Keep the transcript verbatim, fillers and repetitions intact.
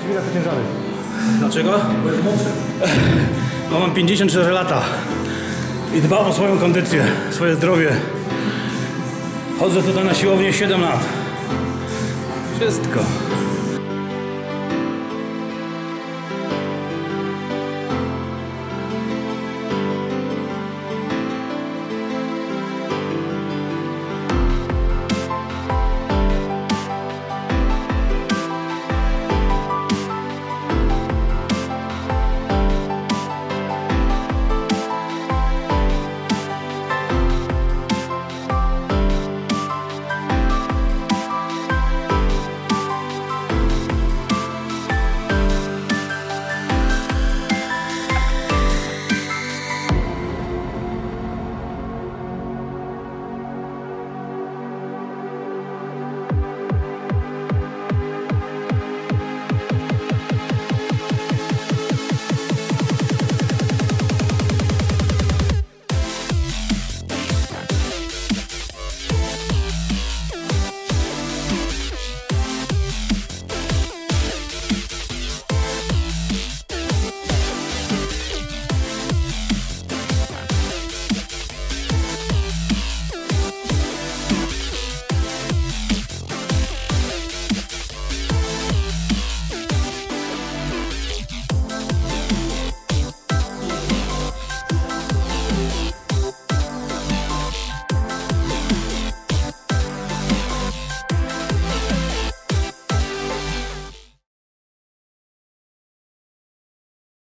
dźwiga te ciężary. Dlaczego? Bo jest mądry. No, mam pięćdziesiąt cztery lata i dbam o swoją kondycję, swoje zdrowie. Chodzę tutaj na siłownię siedem lat. Wszystko.